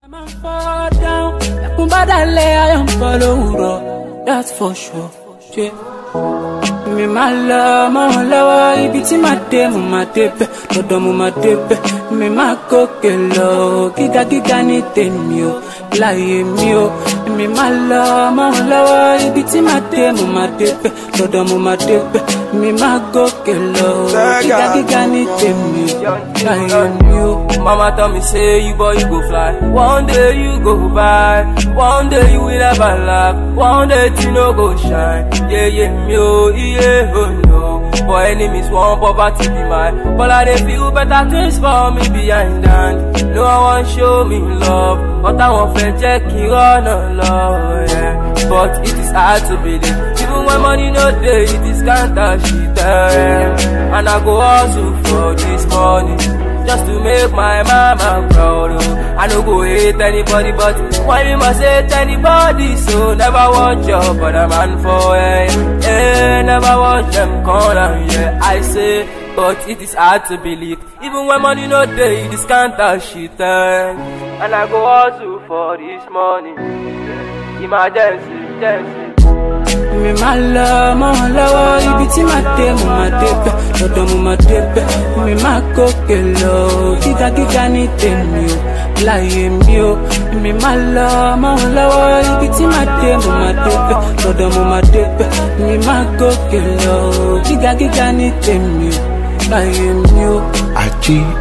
Fall down, I am follow, that's for sure. Yeah. Me my love, ibi tí ma débẹ̀, lọ́dọ̀ mo ma débẹ̀. Me ma gòkè lọ, gíga ní tèmi o, láyé mi o. Me my love, ibi tí ma débẹ̀, lọ́dọ̀ mo ma débẹ̀. Me ma gòkè lọ, gíga ní tèmi o, láyé mi o. Mama tell me say you boy you go fly. One day you go by. One day you will never laugh. One day Tino go shine. Yeah, me oh, yeah, oh no. For enemies want poverty be mine. But I dey feel better things for me behind hand. No one want show me love, but I want to check you on love, yeah. But it is hard to believe. Even when money no day, it is can't touch it, yeah. And I go hustle for this money, just to make my mama proud, oh. I no go hate anybody, but why you must hate anybody? So never watch your brother man for never watch them corner, yeah. I say, but it is hard to believe. Even when money no day, this can't touch shit, and I go hustle for this money, emergency. Me my love, ibi tí ma débẹ̀, lọ́dọ̀ mo ma débẹ̀. Me ma gòkè lọ, gíga ní tèmi o, láyé mi o. Me my love, ibi tí ma débẹ̀, lọ́dọ̀ mo ma débẹ̀. Me ma gòkè lọ, gíga ní tèmi o, láyé mi o.